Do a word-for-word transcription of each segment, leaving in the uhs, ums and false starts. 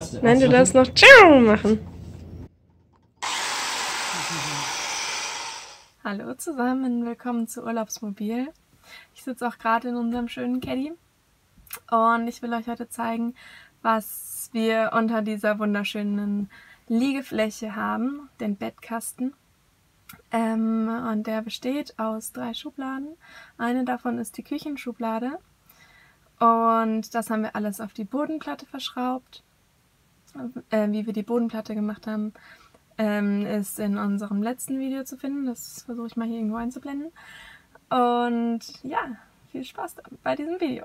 Nein, du darfst noch Ciao machen. Hallo zusammen, willkommen zu Urlaubsmobil. Ich sitze auch gerade in unserem schönen Caddy und ich will euch heute zeigen, was wir unter dieser wunderschönen Liegefläche haben, den Bettkasten. Ähm, und der besteht aus drei Schubladen. Eine davon ist die Küchenschublade und das haben wir alles auf die Bodenplatte verschraubt. Äh, wie wir die Bodenplatte gemacht haben, ähm, ist in unserem letzten Video zu finden. Das versuche ich mal hier irgendwo einzublenden. Und ja, viel Spaß bei diesem Video.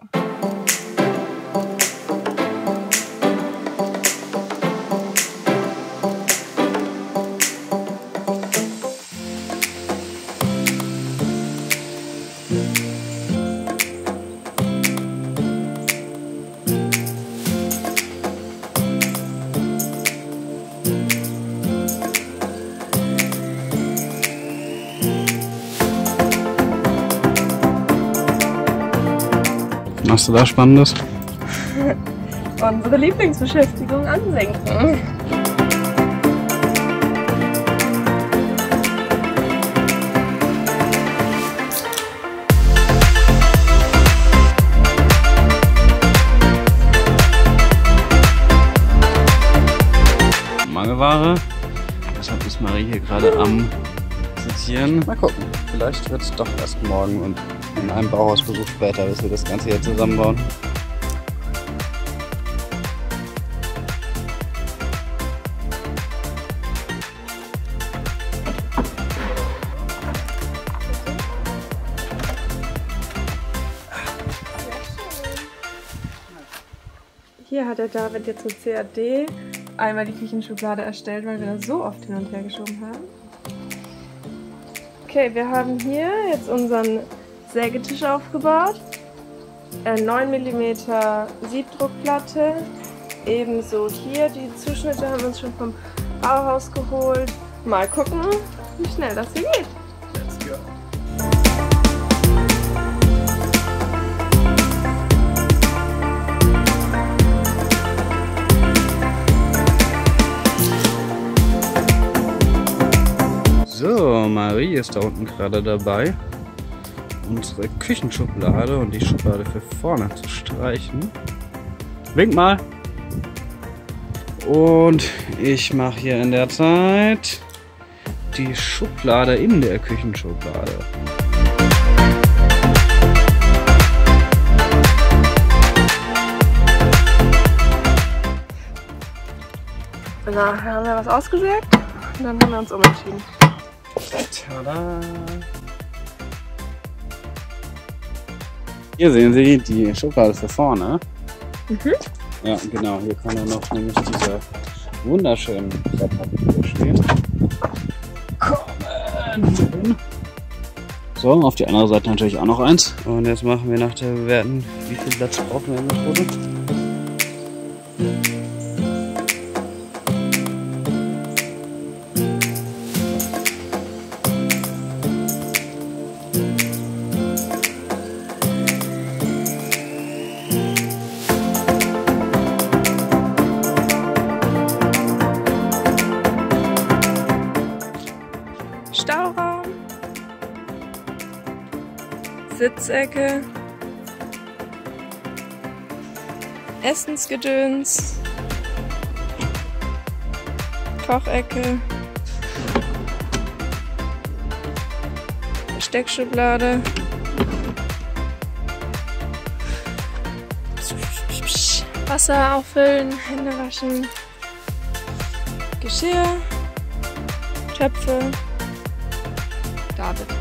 Was machst du da Spannendes? Unsere Lieblingsbeschäftigung ansenken. Mangelware. Deshalb ist Marie hier gerade am Sortieren. Mal gucken, vielleicht wird es doch erst morgen und in einem Bauhausbesuch später, bis wir das Ganze hier zusammenbauen. Hier hat der David jetzt mit C A D einmal die Küchenschublade erstellt, weil wir das so oft hin und her geschoben haben. Okay, wir haben hier jetzt unseren Sägetisch aufgebaut, äh, neun Millimeter Siebdruckplatte, ebenso hier die Zuschnitte haben wir uns schon vom Bauhaus geholt. Mal gucken, wie schnell das hier geht. Let's go. So, Marie ist da unten gerade dabei, unsere Küchenschublade und die Schublade für vorne zu streichen. Wink mal! Und ich mache hier in der Zeit die Schublade in der Küchenschublade. Na, haben wir was ausgesägt und dann haben wir uns umentschieden. Tada! Hier sehen Sie die Schublade für vorne. Mhm. Ja, genau. Hier kann dann noch nämlich dieser wunderschönen Brettpapier stehen. Kommen! So, auf die andere Seite natürlich auch noch eins. Und jetzt machen wir nach der Bewerten, wie viel Platz brauchen wir in der Foto. Stauraum, Sitzecke, Essensgedöns, Kochecke, Steckschublade, Wasser auffüllen, Hände waschen, Geschirr, Töpfe, David.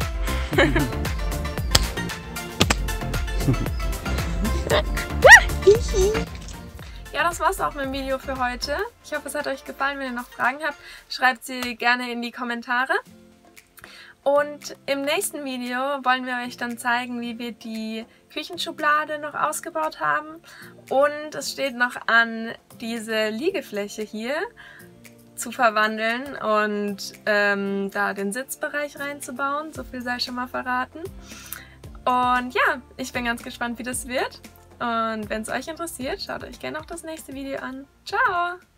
Ja, das war's auch mit dem Video für heute. Ich hoffe, es hat euch gefallen. Wenn ihr noch Fragen habt, schreibt sie gerne in die Kommentare. Und im nächsten Video wollen wir euch dann zeigen, wie wir die Küchenschublade noch ausgebaut haben. Und es steht noch an, diese Liegefläche hier zu verwandeln und ähm, da den Sitzbereich reinzubauen. So viel sei schon mal verraten. Und ja, ich bin ganz gespannt, wie das wird. Und wenn es euch interessiert, schaut euch gerne auch das nächste Video an. Ciao!